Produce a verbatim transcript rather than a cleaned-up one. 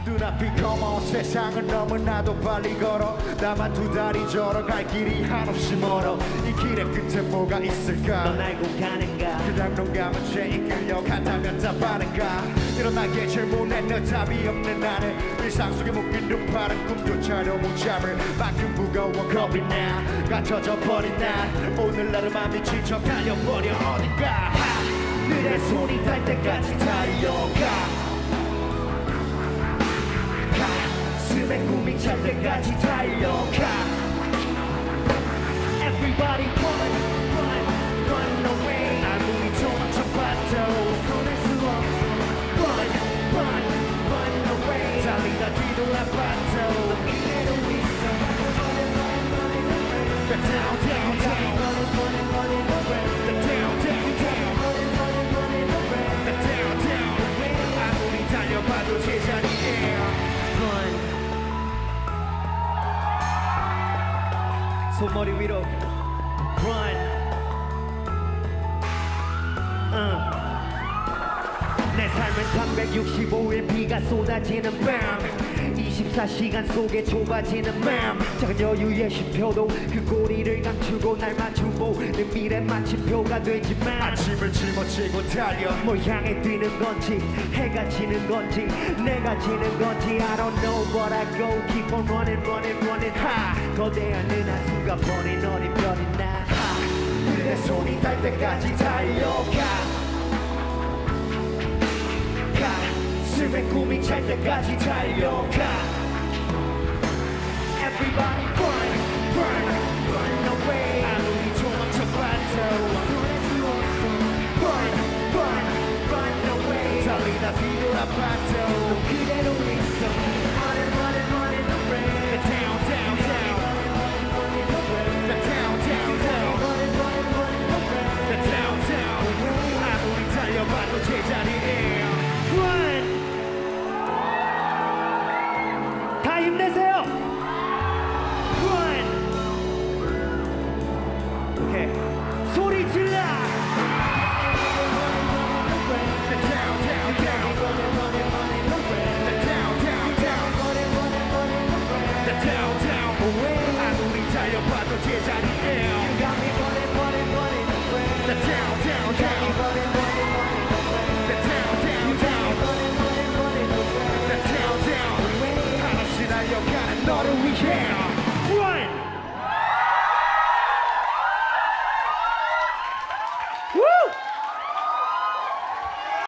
눈앞이 검어 세상은 너무나도 빨리 걸어 나만 두 다리 저러 갈 길이 한없이 멀어 이 길의 끝에 뭐가 있을까 넌 알고 가는가 그냥 눈 감은 채 이끌려 간다면 답하는가 일어나게 질문에 너 답이 없는 나는 일상 속에 묶인 눈파른 꿈조차도 못 잡을 만큼 무거워 겁이 나 갇혀져 버린 난 오늘날은 맘이 지쳐 달려버려 어딘가 하늘에 손이 닿을 때까지 달려가 가슴에 꿈이 찰 때까지 달려가 Everybody run, run, run away 아무리 도망쳐봐도 손을 수 없어 Run, run, run away 달리다 뒤돌아봐도 그대로 있어 The down, down, down The down, down, down The down, down 아무리 달려봐도 제자리에 Run 손머리 위로 Run uh. 내 삶은 삼백육십오 일 비가 쏟아지는 밤 이십사 시간 속에 좁아지는 맘 작은 여유의 쉼표도 그 고리를 감추고 날 맞춰보는 미래 마침표가 되지만 아침을 짊어지고 달려 뭘 향해 뛰는 건지 해가 지는 건지 내가 지는 건지 I don't know but I go keep on running running running 하 거대한 은하수가 버린 어린 별이 나 하 내 손이 닿을 때까지 달려가 가슴에 꿈이 찰 때까지 달려가 Everybody run, run, run away 아무리 도망쳐봐도 Run, run, run away 달리다 뒤돌아봐도 그대로 있어 Running, running, running away The down, down, down The down, down, down The down, down 아무리 달려봐도 제자리에 Run 다 힘내세요 Run 오케이 소리 질러 The down, down, down The down, down, down The down, down 아무리 달려봐도 제자리